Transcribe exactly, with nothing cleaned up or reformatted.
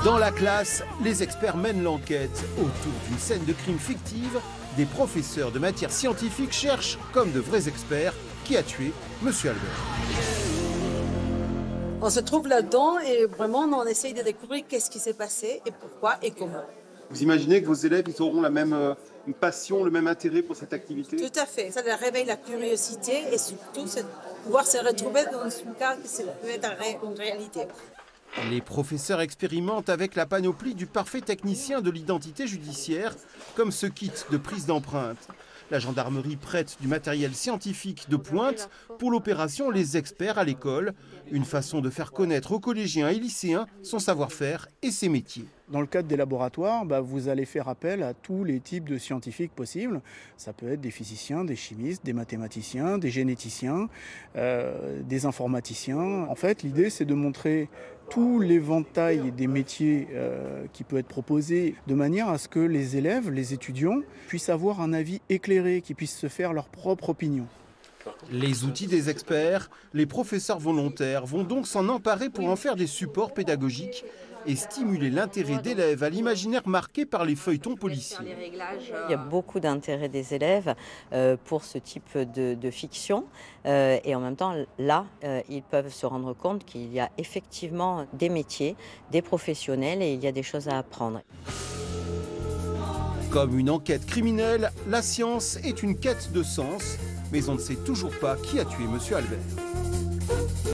Dans la classe, les experts mènent l'enquête. Autour d'une scène de crime fictive, des professeurs de matières scientifiques cherchent, comme de vrais experts, qui a tué Monsieur Albert. On se trouve là-dedans et vraiment on essaye de découvrir qu'est-ce qui s'est passé et pourquoi et comment. Vous imaginez que vos élèves ils auront la même euh, passion, le même intérêt pour cette activité? Tout à fait, ça leur réveille la curiosité et surtout c'est pouvoir se retrouver dans un cas qui peut être une réalité. Les professeurs expérimentent avec la panoplie du parfait technicien de l'identité judiciaire, comme ce kit de prise d'empreinte. La gendarmerie prête du matériel scientifique de pointe pour l'opération Les Experts à l'école, une façon de faire connaître aux collégiens et lycéens son savoir-faire et ses métiers. Dans le cadre des laboratoires, bah, vous allez faire appel à tous les types de scientifiques possibles. Ça peut être des physiciens, des chimistes, des mathématiciens, des généticiens, euh, des informaticiens. En fait, l'idée, c'est de montrer tout l'éventail des métiers euh, qui peut être proposé de manière à ce que les élèves, les étudiants, puissent avoir un avis éclairé, qu'ils puissent se faire leur propre opinion. Les outils des experts, les professeurs volontaires vont donc s'en emparer pour en faire des supports pédagogiques et stimuler l'intérêt d'élèves à l'imaginaire marqué par les feuilletons policiers. Il y a beaucoup d'intérêt des élèves euh, pour ce type de, de fiction euh, et en même temps, là, euh, ils peuvent se rendre compte qu'il y a effectivement des métiers, des professionnels et il y a des choses à apprendre. Comme une enquête criminelle, la science est une quête de sens, mais on ne sait toujours pas qui a tué Monsieur Albert.